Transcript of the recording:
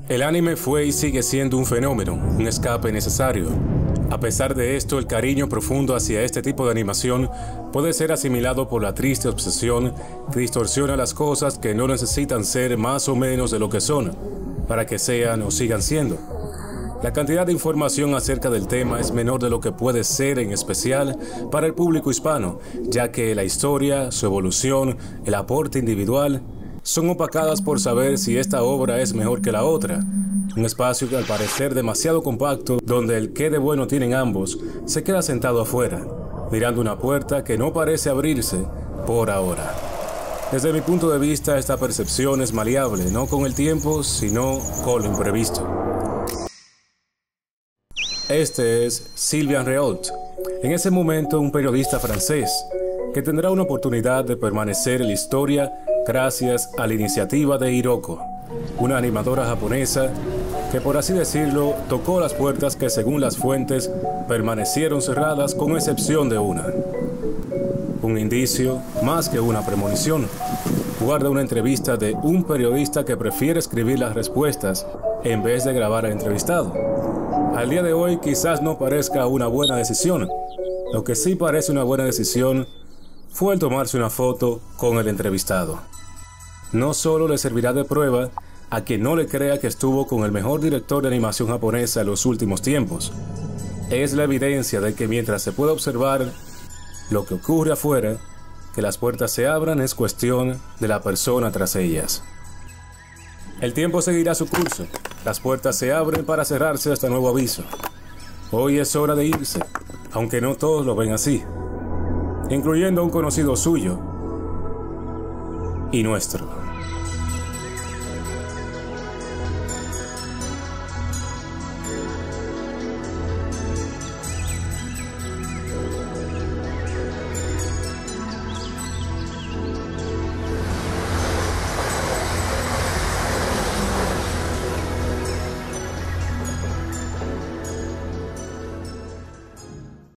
El anime fue y sigue siendo un fenómeno, un escape necesario. A pesar de esto, el cariño profundo hacia este tipo de animación puede ser asimilado por la triste obsesión que distorsiona las cosas que no necesitan ser más o menos de lo que son, para que sean o sigan siendo. La cantidad de información acerca del tema es menor de lo que puede ser, en especial para el público hispano, ya que la historia, su evolución, el aporte individual son opacadas por saber si esta obra es mejor que la otra. Un espacio que al parecer demasiado compacto, donde el qué de bueno tienen ambos, se queda sentado afuera, mirando una puerta que no parece abrirse por ahora. Desde mi punto de vista, esta percepción es maleable, no con el tiempo, sino con lo imprevisto. Este es Sylvain Réault, en ese momento un periodista francés, que tendrá una oportunidad de permanecer en la historia gracias a la iniciativa de Hiroko, una animadora japonesa que, por así decirlo, tocó las puertas que, según las fuentes, permanecieron cerradas con excepción de una. Un indicio, más que una premonición, guarda una entrevista de un periodista que prefiere escribir las respuestas en vez de grabar al entrevistado. Al día de hoy quizás no parezca una buena decisión. Lo que sí parece una buena decisión fue el tomarse una foto con el entrevistado. No solo le servirá de prueba a quien no le crea que estuvo con el mejor director de animación japonesa en los últimos tiempos. Es la evidencia de que mientras se puede observar lo que ocurre afuera, que las puertas se abran es cuestión de la persona tras ellas. El tiempo seguirá su curso. Las puertas se abren para cerrarse hasta nuevo aviso. Hoy es hora de irse, aunque no todos lo ven así, incluyendo a un conocido suyo y nuestro.